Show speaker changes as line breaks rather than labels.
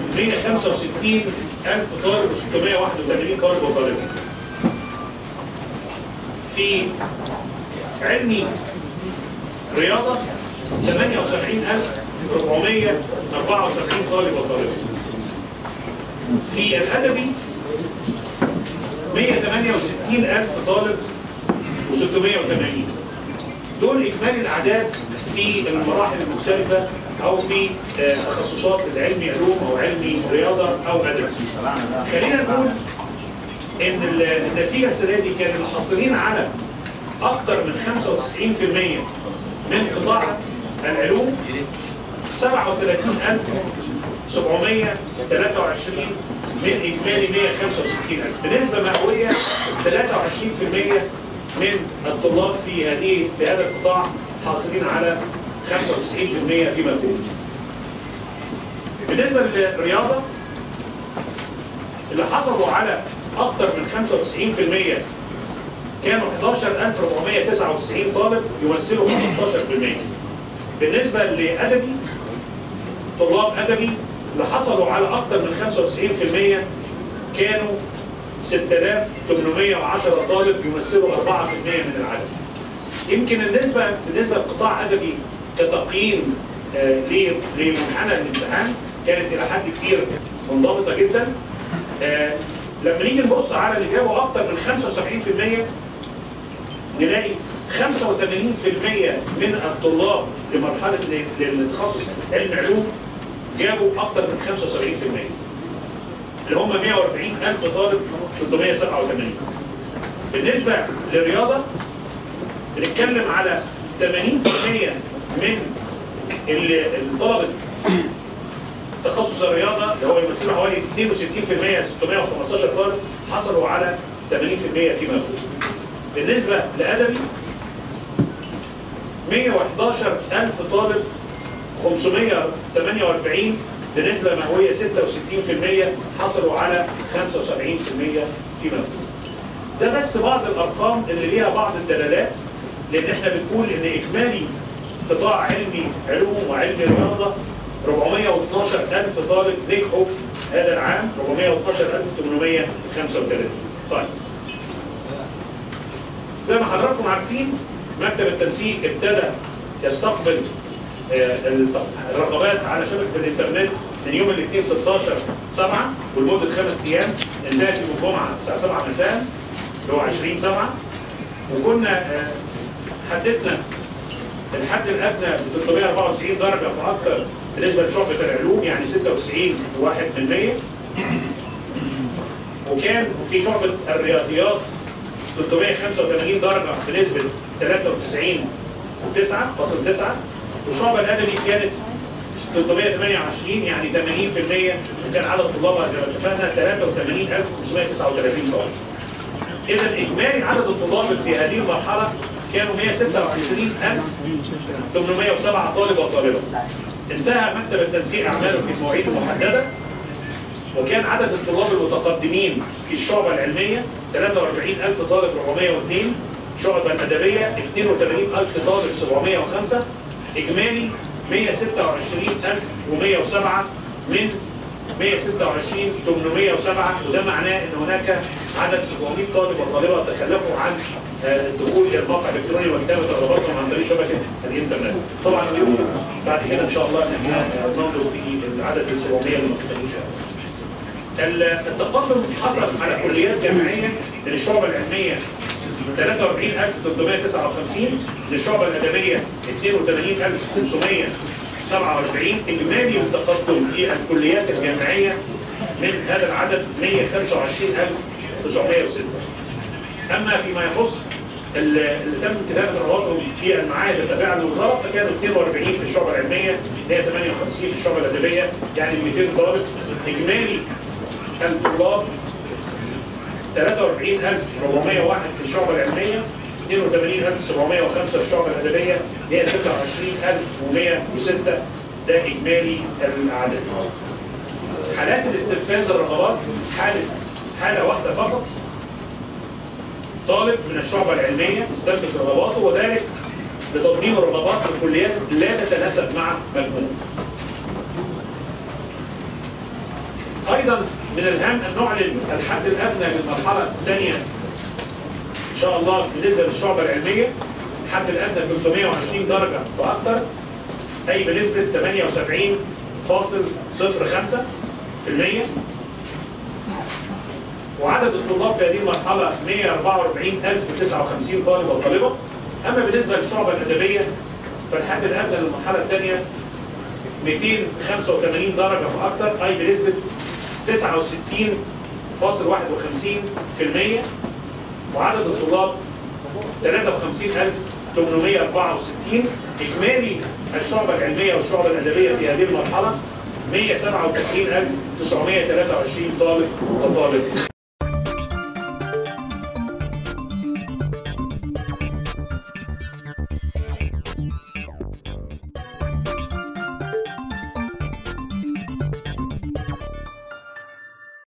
165,000 طالب و681 طالب وطالبة. في علمي رياضة 78,474 طالب وطالبة. في الأدبي 168,000 طالب و680. دول إجمالي الأعداد في المراحل المختلفة أو في تخصصات العلمي علوم أو علمي رياضة أو أدب. خلينا نقول إن النتيجة السنة دي كان الحاصلين على أكثر من 95% من قطاع العلوم 37,723 من إجمالي 165,000، بنسبة مئوية 23% من الطلاب في هذا القطاع حاصلين على 95% فيما فوق. بالنسبة للرياضة اللي حصلوا على أكثر من 95% كانوا 11,499 طالب يمثلوا 15%. بالنسبة لأدبي طلاب أدبي اللي حصلوا على أكثر من 95% كانوا 6,810 طالب يمثلوا 4% من العدد. يمكن بالنسبة لقطاع أدبي كتقييم لمنحنى الامتحان كانت إلى حد كبير منضبطة جدا. لما نيجي نبص على اللي جابوا أكثر من 75% نلاقي 85% من الطلاب لمرحلة للتخصص علم علوم جابوا أكثر من 75%، اللي هم 140,000 طالب 387. بالنسبة للرياضة بنتكلم على 80% من الطلبة تخصص الرياضة اللي هو يمثلوا حوالي 62% 615 طالب حصلوا على 80% فيما فوق. بالنسبة لأدبي 111,000 طالب 548 بنسبة مئوية 66% حصلوا على 75% فيما فوق. ده بس بعض الأرقام اللي ليها بعض الدلالات، لأن احنا بنقول إن إجمالي قطاع علمي علوم وعلمي رياضة 412,000 طالب نجحوا هذا العام، 412,835. طيب زي ما حضراتكم عارفين مكتب التنسيق ابتدى يستقبل الرغبات على شبكة الإنترنت من يوم الاثنين 16/7 ولمدة 5 أيام، انتهت يوم الجمعة الساعة 7 مساء اللي هو 20/7. وكنا حددنا الحد الأدنى ب 394 درجة فأكثر بالنسبة لشعبة العلوم، يعني 96.1%. وكان في شعبة الرياضيات 385 درجة بنسبة 93.9%، والشعبة الأدبي كانت 328 يعني 80%، وكان عدد طلابها زي ما اتفقنا 83,539 طالب. إذا إجمالي عدد الطلاب في هذه المرحلة كانوا 126,807 طالب وطالبة. انتهى مكتب التنسيق أعماله في المواعيد المحددة، وكان عدد الطلاب المتقدمين في الشعبة العلمية 43,000 طالب 402، الشعبة الأدبية 82,000 طالب 705، إجمالي 126,107 من 126,807. وده معناه ان هناك عدد 700 طالب وطالبه تخلفوا عن الدخول الى الموقع الالكتروني وكتابه رغباتهم عن طريق شبكه الانترنت. طبعا اليوم بعد كده ان شاء الله ننظر في العدد ال 700 اللي ما كتبوش. التقدم حصل على كليات جامعيه من الشعبه العلميه 43,359، للشعبة الأدبية 82,547. إجمالي التقدم في الكليات الجامعية من هذا العدد 125,906. أما فيما يخص اللي تم كتابة رغباتهم في المعاهد التابعة للوزارة فكانوا 42 في الشعبة العلمية، 158 في الشعبة الأدبية، يعني 200 طالب. إجمالي الطلاب 43,401 في الشعبة العلمية، 82,705 في الشعبة الأدبية، 126,106. ده إجمالي الأعداد. حالات الاستنفاذ الرغبات حالة واحدة فقط، طالب من الشعبة العلمية استنفذ رغباته، وذلك لتضمين الرغبات للكليات لا تتناسب مع مجموعه. ايضا من الهام ان نعلن الحد الادنى للمرحله الثانيه ان شاء الله بالنسبه للشعبه العلميه. الحد الادنى 320 درجه فاكثر، اي بنسبه 78.05%. وعدد الطلاب في هذه المرحله 144,059 طالب وطالبه. اما بالنسبه للشعبه الادبيه فالحد الادنى للمرحله الثانيه 285 درجه فاكثر، اي بنسبه 69.51%. وعدد الطلاب 53,864. اجمالي الشعبه العلميه والشعبه الادبيه في هذه المرحله 197,923 طالب وطالب.